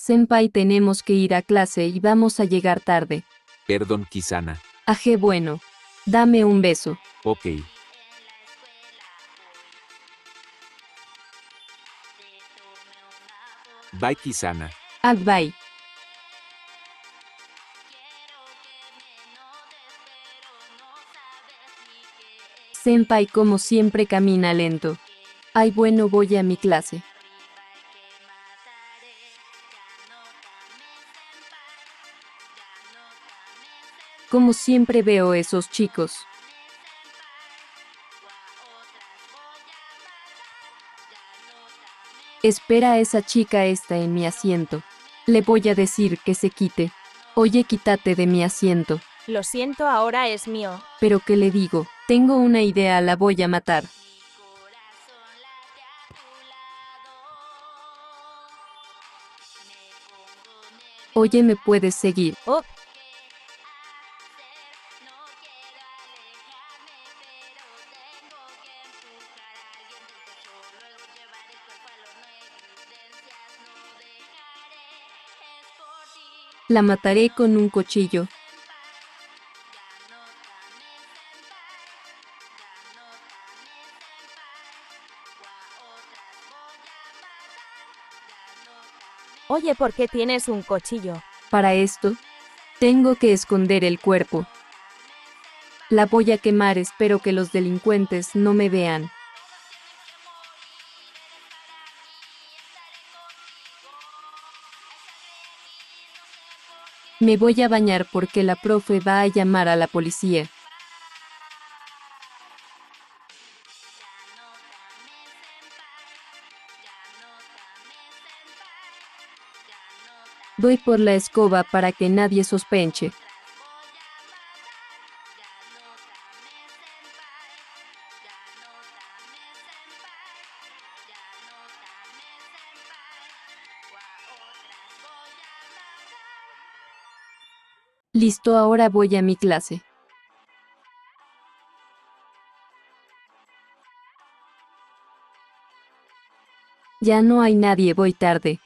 Senpai, tenemos que ir a clase y vamos a llegar tarde. Perdón, Kisana. Aje, bueno. Dame un beso. Ok. Bye, Kisana. Bye. Senpai, como siempre, camina lento. Ay, bueno, voy a mi clase. Como siempre veo esos chicos. Espera, esa chica está en mi asiento. Le voy a decir que se quite. Oye, quítate de mi asiento. Lo siento, ahora es mío. Pero ¿qué le digo? Tengo una idea, la voy a matar. Oye, ¿me puedes seguir? Oh, La mataré con un cuchillo. oye, ¿por qué tienes un cuchillo? Para esto, tengo que esconder el cuerpo. La voy a quemar, espero que los delincuentes no me vean. Me voy a bañar porque la profe va a llamar a la policía. Voy por la escoba para que nadie sospeche. Listo, ahora voy a mi clase. Ya no hay nadie, voy tarde.